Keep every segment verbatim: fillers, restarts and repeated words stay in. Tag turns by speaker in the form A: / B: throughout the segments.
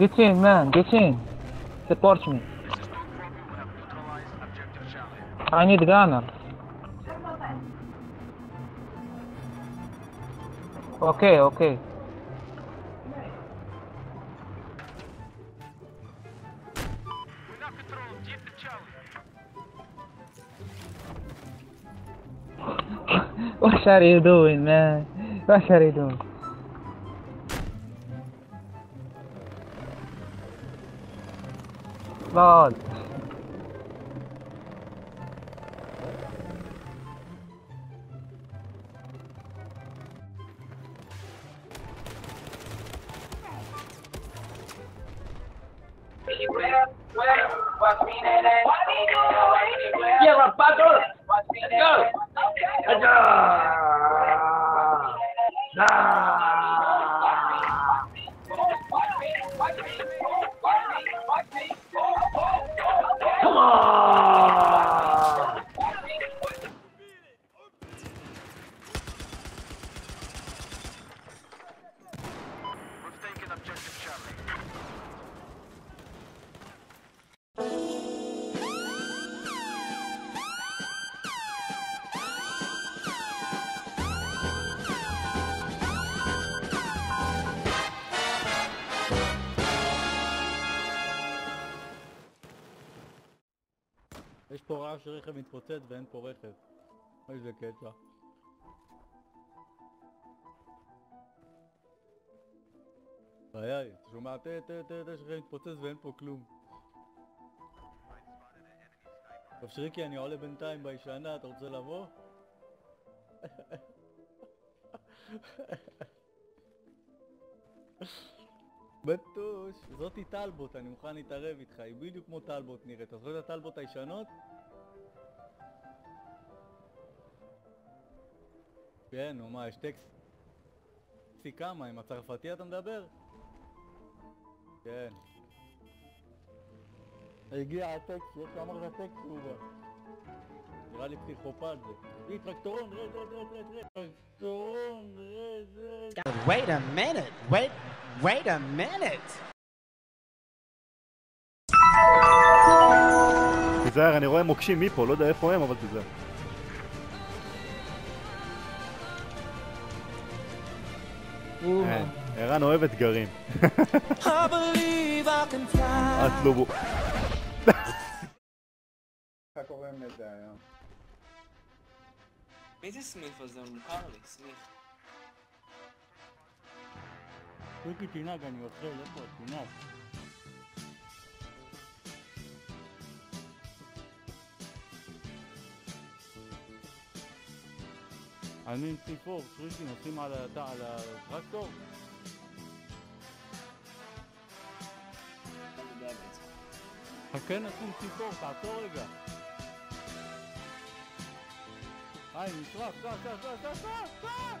A: Get in, man, get in. Support me. I need gunner. Okay, okay. What are you doing, man? What are you doing? Lord.
B: Yeah, rapato! Let's go! Let's go! Come on! We've taken objective Charlie.
C: יש פה רעש שרכב מתפוצץ ואין פה רכב. איזה קטע. חיי, אתה שומע? תה תה תה תה שרכב מתפוצץ ואין פה כלום. טוב שריקי, אני עולה בינתיים בישנה, אתה רוצה לבוא? בטוש, זאתי טלבוט, אני מוכן להתערב איתך, היא בדיוק כמו טלבוט נראית. אתה זוכר את הטלבוט הישנות? כן, נו מה, יש טקסי כמה, עם הצרפתי אתה מדבר? כן. הגיע הטקסי, יש שאמר את הטקסי הוא בא. נראה לי פסיכופת זה. אי, טרקטורון, רד, רד, רד, רד, רד, טרקטורון, רד, רד.
D: Wait a minute, wait, wait a minute.
E: תיזהר, אני רואה מוקשים מפה, לא יודע איפה הם, אבל תיזהר. אין, ערן אוהב אתגרים. את לא בו.
F: איך קוראים לזה היום?
G: מי זה סמיך הזה? הוא מוכר לי, סמיך.
C: ריקי תינג, אני אוכל, איפה תינג? אני עם סי פור, שריקי נוסעים על הטרקטור? חכה נשים סי פור, תעצור רגע. היי, נשרף, סע, סע, סע, סע, סע, סע!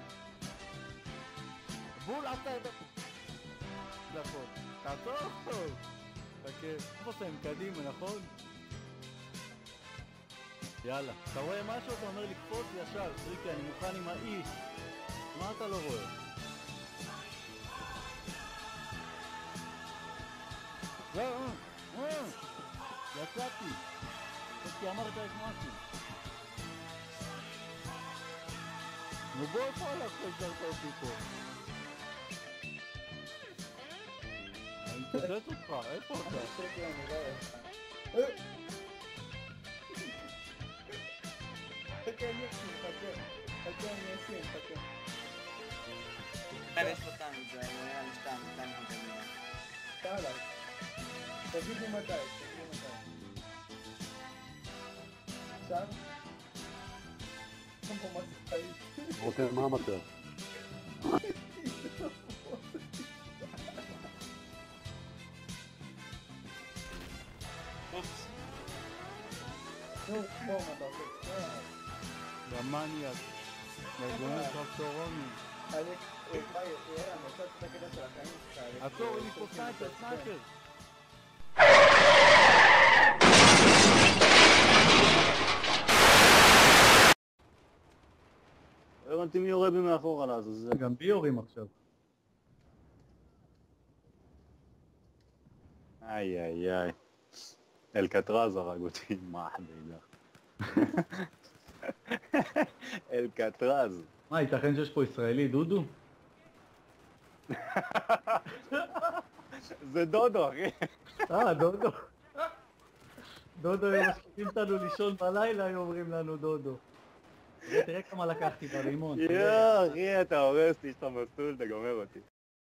C: בול, עשה את דקות. תעצור! חכה, איפה שהם קדימה, נכון? יאללה, אתה רואה משהו? אתה אומר לקפוץ ישר, שריקי, אני מוכן עם האי. מה אתה לא רואה? לא, אה, אה, יצאתי. כי אמרת את משהו. נו בוא איפה עליו חזרת אותי פה. אני מתפוצץ אותך, איפה אתה?
F: חכה אני אשים, חכה. חכה אני אשים, חכה.
G: כאן יש לו טעם, זה היה לי שתיים, טעם חדמיה.
F: תעלה. תגיד לי מתי, תגיד לי מתי. עכשיו?
E: רותם, מה המצב?
G: אופס.
F: נו, בוא, מה אתה עושה?
C: במניאק. לגונן טרקטורוני.
F: אלק, ביי, יאללה, אני רוצה את הקטע של החיים שלך.
C: עצור, אין לי פה סנייפר, סנייפר.
E: הבנתי מי יורה בי מאחורה לעזאזל.
C: גם בי יורים עכשיו.
E: איי איי איי. אלקטרז הרג אותי, מה חבילה. אלקטרז.
C: מה, ייתכן שיש פה ישראלי דודו?
E: זה דודו, אחי.
C: אה, דודו. דודו, הם משקיעים אותנו לישון בלילה, היו אומרים לנו דודו. תראה כמה לקחתי ברימון.
E: יואו, אחי, אתה הורס לי, יש לך מסלול, אתה גומר אותי.